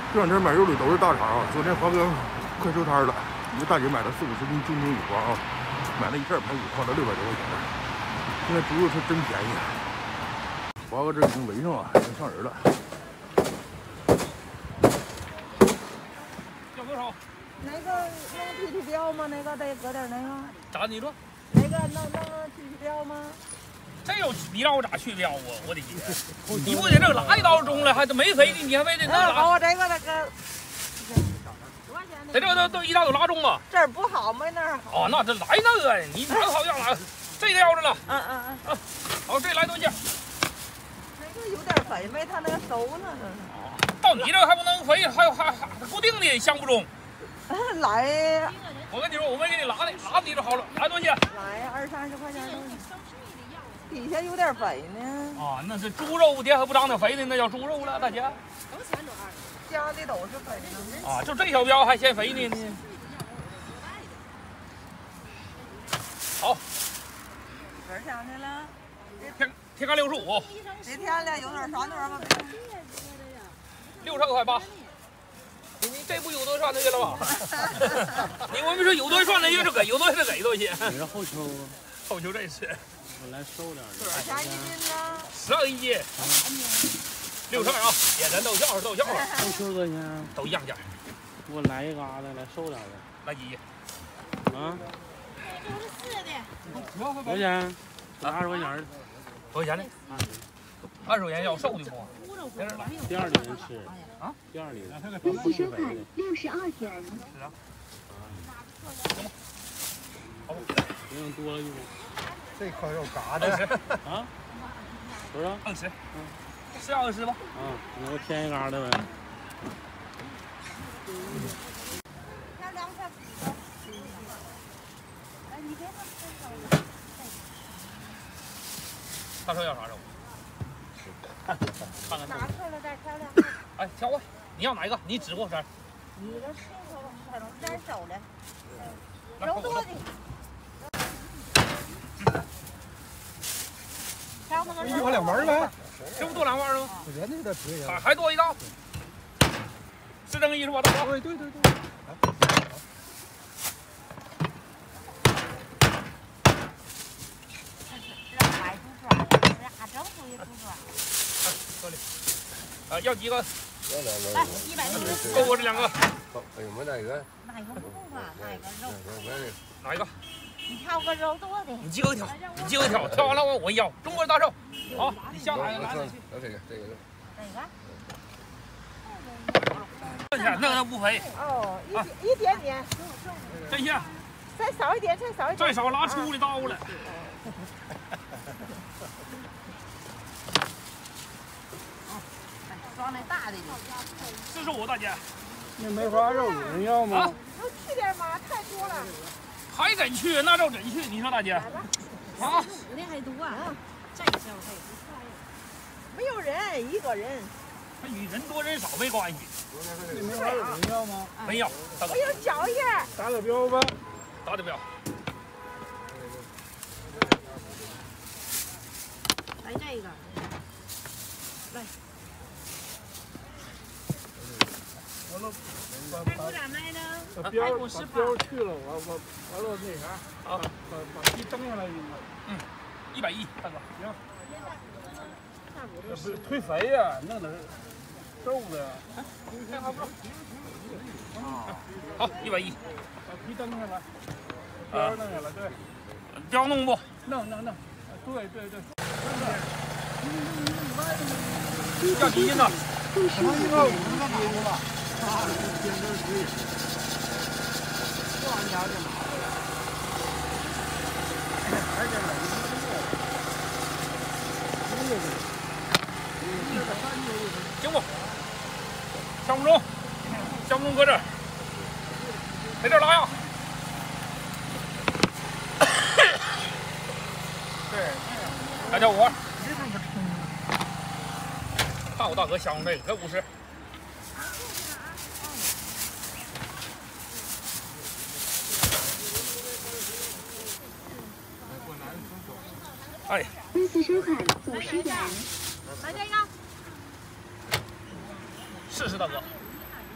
这两天买肉的都是大肠啊。昨天华哥快收摊了，一个大姐买了40-50斤京东五花啊，买了一片排骨，花了600多块钱。现在猪肉是真便宜啊！华哥这已经围上了，已经上人了。 要多少？ 那个能提标吗？那个得搁点那个。 咋你说？ 那个能提标吗？ 这有你让我咋去标啊？我的姐！你不得这拉一刀中了，还都没肥的，你还非得那拉？ 我这个那个。 在这都一刀都拉中吗？ 这儿不好，没那儿好。 哦，那这来那个，你哪个好样哪个？这个要着了。好，这来多少钱？ 那个有点肥，没他那个熟呢。 到你这还不能肥，还固定的相不中。 来， 我跟你说，我没给你拉的，拉你就好了。来多少钱？ 来20-30块钱。底下有点肥呢。 啊，那是猪肉的，还不长点肥的，那叫猪肉了，大姐。 家里都是肥的。 啊，就这小膘还嫌肥呢。好。 多少钱的了？ 天干65。 这天了，有点啥多吗 ？60块8。你这不有多算那些了吧？你我们说有多算那些就给，有多是给多些。 你是后秋吗？ 后秋这是。 我来收点。 多少钱一斤呢 ？12一斤。60啊，点人逗笑是逗笑啊。 后秋多少钱？ 都一样价。 给我来一疙瘩，来收点呗。 来几斤？ 啊？ 多少钱？20块钱。 多少钱呢？20块钱要瘦的不？ 第2年吃啊？第2年。不吃肥的。 62元。 是啊。行吧。好。 营养多了一点。 这块肉嘎的啊？多少 ？20。是20吧？ 啊，你给我添一疙瘩呗。 大车要啥肉？看看。 拿出来再挑两。 哎，挑啊！你要哪一个？你指我这儿。 你这是可能单手的，肉多的。挑那个肉。 多2丸呗。 这不多2丸吗？ 我觉得有点便宜。 还多一道。是这个意思吧，大哥？ 对。 要几个？ 要2个。 来100 够我这2个。 好，还有没哪个？ 哪个不够啊？哪个肉？ 哪一个？ 你挑个肉多的。 你几个挑？挑完了我要。中国大寿。好，你下哪个来？ 这个。 哪个？那不肥。 哦，一点点。 这些。 再少一点， 再少拿粗的刀了。 装那大的。 45大姐。 那梅花肉有人要吗？ 都去点嘛，太多了。 还真去，那就真去，你说大姐？啊， 那还多啊！这消费没有人，一个人。 它与人多人少没关系。 那梅花肉有人要吗？ 没有，大哥。 我有脚一下。 打个标吧。 打的标。 来这个。来。排骨咋卖呢？ 把标去了，我完了那啥，把皮蒸下来行吗 ？110，大哥。 行。不是忒肥呀，弄点瘦的。 好，110。 把皮蒸下来，标弄下来，对。 标弄不？ 弄。对。 要几斤呢？ 可能150个斤吧。 行不？项目中搁这儿，在这儿拉呀。对，来条5。看我大哥香这个，给50。哎。 这次收款50元。 来这个。 试试大哥。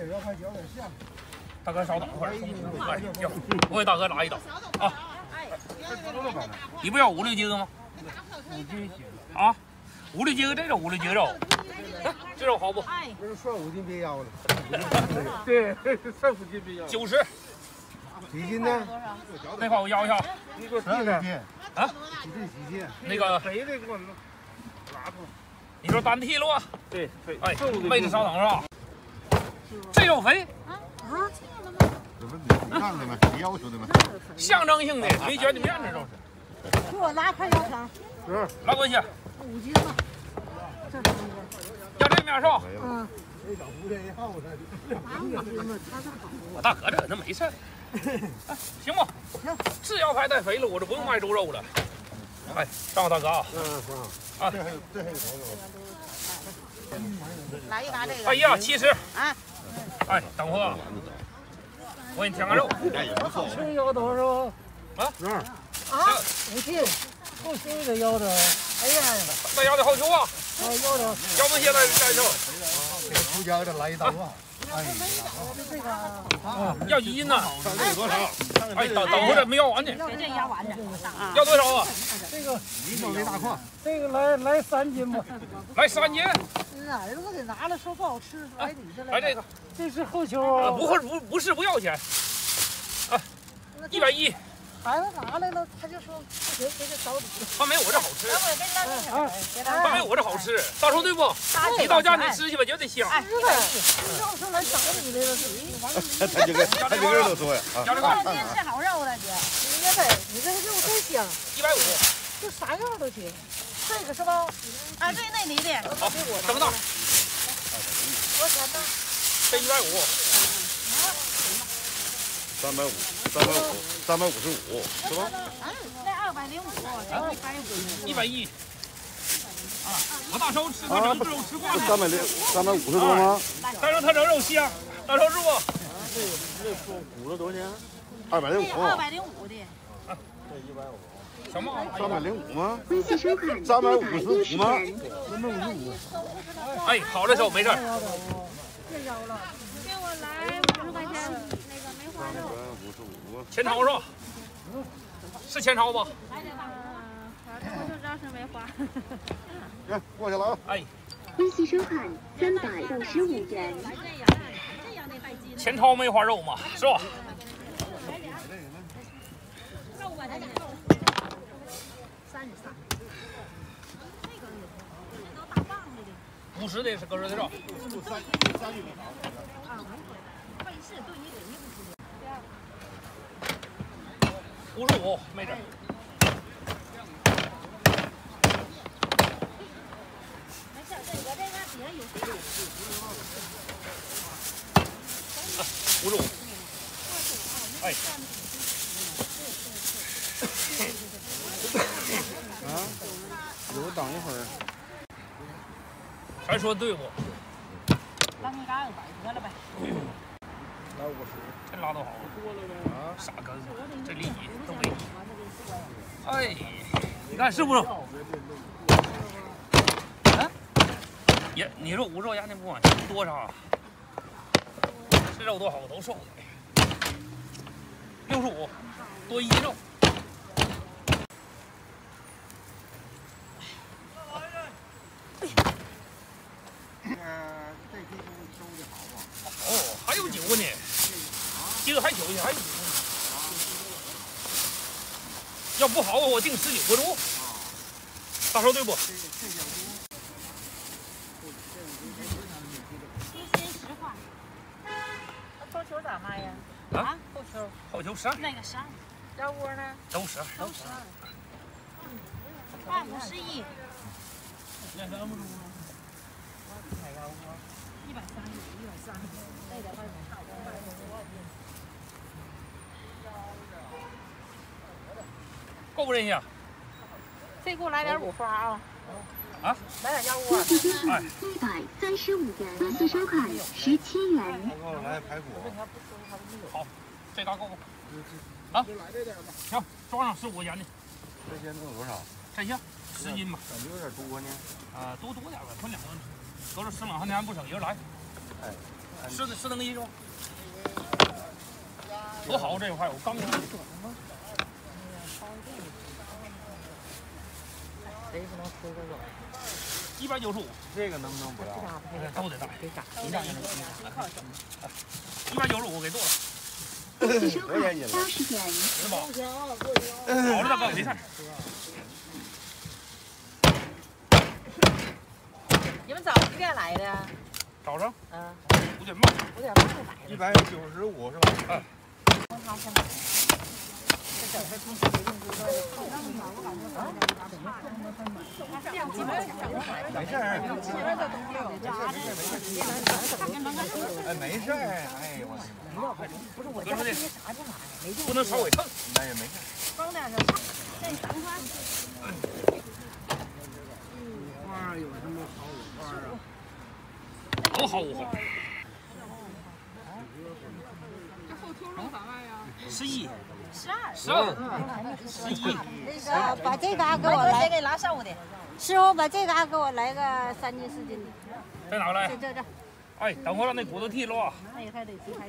大哥稍等会儿，我给大哥拿一刀啊。你不要5、6斤吗？啊，5、6斤这肉，5、6斤肉，这肉好不？ 说5斤别要了。 对，算5斤别要。 90。 几斤呢？ 那块我要一下。 你给我 12斤。 啊？ 你这几斤？ 那个肥的给我拿出来。 你说单屉了啊？ 对，肥。 哎，妹子稍等是吧？这肉肥。 这不你让的吗？你要求的吗？ 象征性的，没卷的面这都是。 给我拿块腰肠。 是。拿过去。 5斤吧。这是要这面是吧？ 嗯。 我大哥这那没事儿。行吧。行。是要排太肥了，我就不用卖猪肉了。哎，上大哥啊。 行。 啊。 这还有头肉。 拿一拿这个。 哎呀，70。 啊。 哎，等会儿。我给你添个肉。 这腰多少？ 啊 ？5斤。 后修的腰的。 哎呀， 再要点好球啊！ 腰的。 要不现在再球。 这个出家的来一刀啊！哎呀， 这个要几斤呢？ 上这个多少？ 哎，等会儿没要完呢。 这压完的。 要多少啊？ 这个一毛没大块。 这个来3斤吧。 来3斤。 哪儿我给拿了，说不好吃，来你这来。 来这个。 这是后球。 不是不要钱。啊，110。 孩子拿来了，他就说不行，给这找你。 他没我这好吃。他没我这好吃，大叔对不？你到家你吃去吧，绝对香。 是的，要说来找你来了， 他就跟人都说呀。 要这个。 今天吃好肉了，姐。你这你这个肉真香。 150。 就啥样都行。这个是吧？啊，对，那里的。 好，这么大。 多少钱呢？ 这150。 355是吧？ 那205，这 150。啊，我大叔吃他整个肉吃惯了。 350多吗？ 大叔他整肉香，大叔是不？ 那骨头多少钱？205。 205的。 什么 ？305吗微信收款 ？355吗 ？355。 哎，好的手没事。 别腰了。 给我来50块钱那个梅花肉。 前朝是吧？是前朝吧？ 我就知道是梅花。 行，过去了啊！ 哎， 微信收款365元。 前朝梅花肉嘛，是吧？50的是个人的肉。55没整。55。哎。 啊，有等一会儿。 咱说对不？ 让你干200得了呗。 来50。 这拉倒好。啊，傻根子，这利益都给你。哎，你看是不是？啊？也，你说5肉压那不管多啥？这肉多好，都瘦的。65，多1肉。哦，还有9个呢，今个还9呢，还有9个呢。要不好我定19个多。大叔对不？ 后球咋卖呀？ 啊？ 后球 12。 那个12。腰窝呢？ 都12。 都12。251。 那是 M 猪吗 ？130，130，那点外面差不多卖多少钱？ 够不人家？ 这给我来点5花啊！ 啊？ 来点腰窝。 微信收款135元。微信收款17元。 给我来排骨。 好，这大够不？啊？行，装上15块钱的。 这些能有多少？ 这些10斤吧。 感觉有点多呢。 多点吧，分2个，都是10两，还不省人来。 是那个意思吗？多好这一块，我刚刚。195， 这个能不能不要？ 都得带。195给剁了。 收款80元。 是吧？好了，大哥，没事。 你们早上几点来的？ 早上5点半。 5点半就来了。 195是吧？没事儿，哎，没事儿，哎呦我不是我家这不能稍微蹭， 那也没事。 装点儿这3块。 花有什么好花啊？ 都好五花。 这后头肉咋卖呀 11、 12、 11。 那个把这嘎给我这来， 给拿15的。 师傅把这嘎给我来个3斤4斤的。 再拿过来。 这。 哎，等会儿让那骨头剔了啊。 那也还得吃，还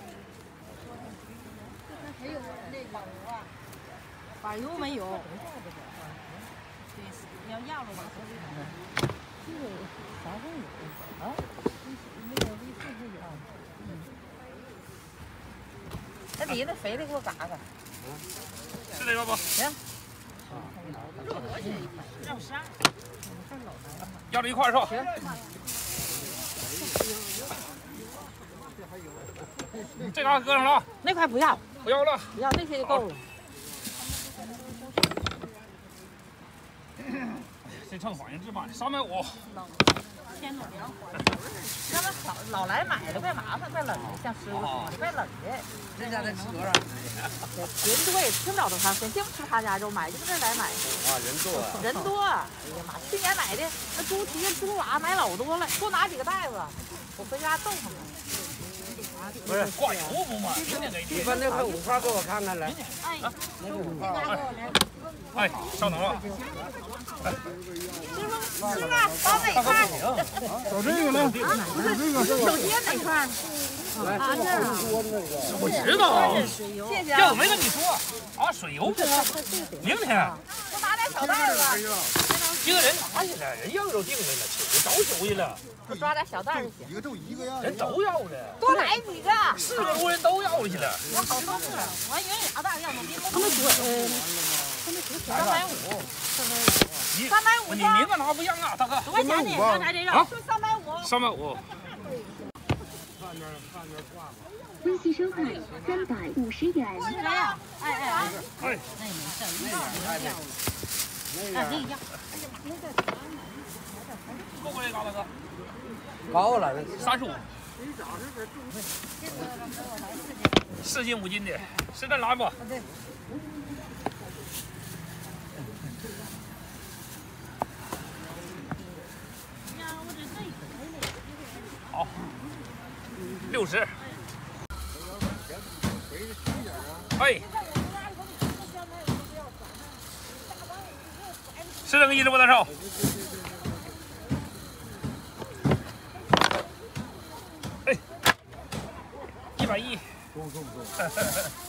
有那个啊， 把油没有。对，你要压了吧？ 这个啥时候有啊？那个微信是有。 那底下肥的给我嘎嘎。 是这个不？ 行。 要这一块是吧？ 行。 这嘎搁上了啊。 那块不要， 不要了。 不要那些就够了。 这秤反应之慢，350。 天暖凉快。让他老来买的，怪麻烦，怪冷的，像师傅说的，怪冷的。 人家在车上。 人多也吃不了多长时间，净吃他家肉，买就这来买。 啊，人多啊。 人多，哎呀妈！去年买的那猪蹄、猪娃买老多了，多拿几个袋子，我回家逗他们。 不是挂油不嘛？明天给你。 把那块5花给我看看来。 哎， 这嘎给我来。 哎，稍等了。 师傅，找哪块？ 找这个呢？ 不是手机哪块？啊，这儿啊。 我知道， 谢谢啊。 要我没跟你说啊，水油不？明天。 多拿点小袋子。 一个人拿去了，人要都订来了，早休息了。 我抓点小袋就行。 一个就一个样。 人都要了。 多来几个。 4个工人都要去了。 我好多个，我还以为俩袋要么他们说350，350， 你名字拿不一样啊，大哥。 多少钱呢？刚才这肉是350。 350。 微信收款350元。 哎，那也没事，一半儿要。那个要。 够不够高大哥？ 高了 35。4斤5斤的，是这来不？好，60。哎，是这个意思不，大少？哎，110。中。